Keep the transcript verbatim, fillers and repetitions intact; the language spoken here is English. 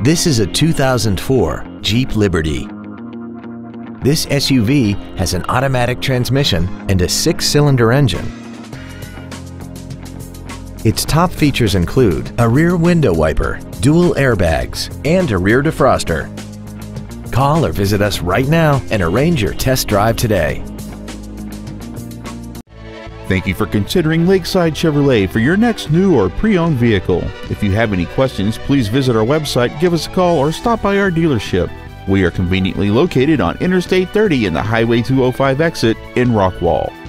This is a two thousand four Jeep Liberty. This S U V has an automatic transmission and a six-cylinder engine. Its top features include a rear window wiper, dual airbags, and a rear defroster. Call or visit us right now and arrange your test drive today. Thank you for considering Lakeside Chevrolet for your next new or pre-owned vehicle. If you have any questions, please visit our website, give us a call, or stop by our dealership. We are conveniently located on Interstate thirty in the Highway two oh five exit in Rockwall.